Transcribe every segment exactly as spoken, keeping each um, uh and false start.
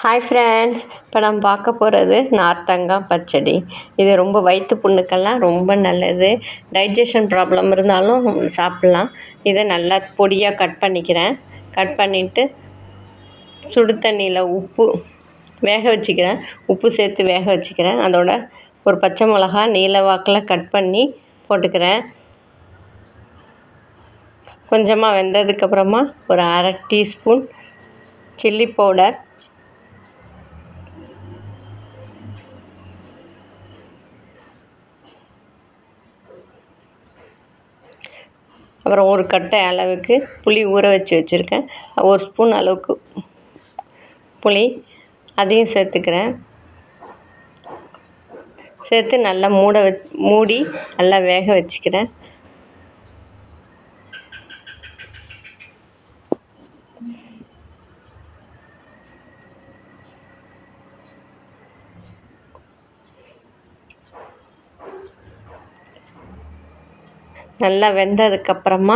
Hi friends, இப்போ நம்ம பார்க்க போகிறது நார்த்தங்காய் பச்சடி. இது ரொம்ப வயிற்று புண்ணுக்கெல்லாம் ரொம்ப நல்லது. டைஜஷன் ப்ராப்ளம் இருந்தாலும் சாப்பிட்லாம். இதை நல்லா பொடியாக கட் பண்ணிக்கிறேன். கட் பண்ணிவிட்டு சுடு தண்ணியில் உப்பு வேக வச்சுக்கிறேன். உப்பு சேர்த்து வேக வச்சுக்கிறேன். அதோட ஒரு பச்சை மிளகா நீல வாக்கில் கட் பண்ணி போட்டுக்கிறேன். கொஞ்சமாக வெந்ததுக்கப்புறமா ஒரு அரை டீஸ்பூன் சில்லி பவுடர், அப்புறம் ஒரு கட்டை அளவுக்கு புளி ஊற வச்சு வச்சுருக்கேன். ஒரு ஸ்பூன் அளவுக்கு புளி அதையும் சேர்த்துக்கிறேன். சேர்த்து நல்லா மூட வ மூடி நல்லா வேக வச்சுக்கிறேன். நல்லா வெந்ததுக்கப்புறமா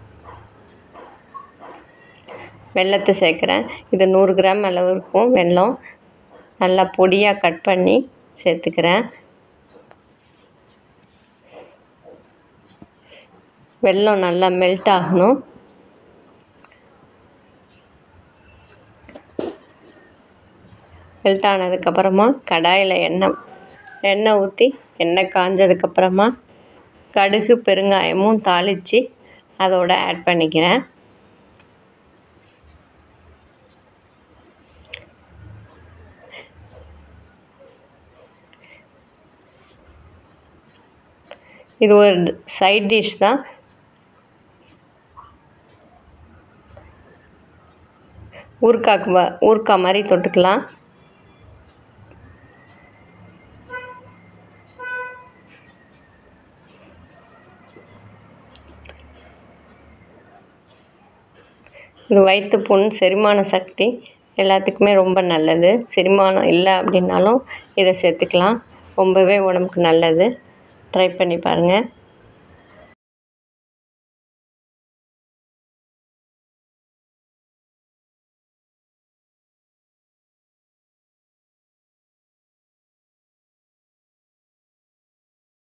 வெல்லத்தை சேர்க்குறேன். இது நூறு கிராம் அளவு இருக்கும் வெல்லம். நல்லா பொடியாக கட் பண்ணி சேர்த்துக்கிறேன். வெல்லம் நல்லா மெல்ட் ஆகணும். மெல்ட் ஆனதுக்கப்புறமா கடாயில் எண்ணெய் எண்ணெய் ஊற்றி எண்ணெய் காஞ்சதுக்கப்புறமா கடுகு பெருங்காயமும் தாளித்து அதோட ஆட் பண்ணிக்கிறேன். இது ஒரு சைட் டிஷ் தான். ஊறுகாய்க்கு ஊறுகாய் மாதிரி தொட்டுக்கலாம். இது வயிற்று புண், செரிமான சக்தி எல்லாத்துக்குமே ரொம்ப நல்லது. செரிமானம் இல்லை அப்படின்னாலும் இதை சேர்த்துக்கலாம். ரொம்பவே உடம்புக்கு நல்லது. ட்ரை பண்ணி பாருங்கள்.